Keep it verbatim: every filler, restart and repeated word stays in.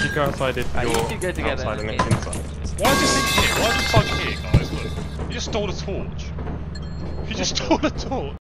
you go outside if Uh, you're you two go together. outside and it's inside? Why is this thing here? Why is this plug here, guys? Look. You just stole a torch. You just stole a torch.